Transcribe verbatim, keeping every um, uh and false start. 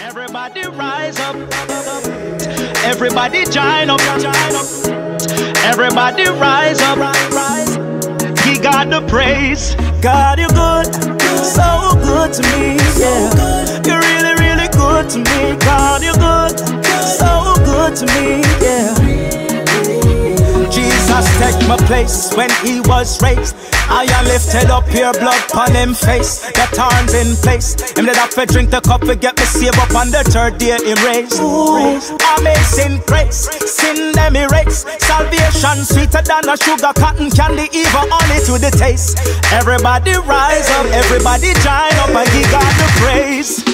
Everybody rise up. Everybody join up. Everybody rise up. He got the praise. God, you're good, so good to me, yeah. You're really, really good to me. God, you're good, so good to me, yeah. Jesus take my place when he was raised. I am lifted up, here blood upon him face. The thorns in place. Him that have to drink the cup, we get me save up on the third day him raise. Ooh, amazing grace, sin them erase. Salvation sweeter than a sugar cotton candy, even honey to the taste. Everybody rise up, everybody join up, and he got the praise.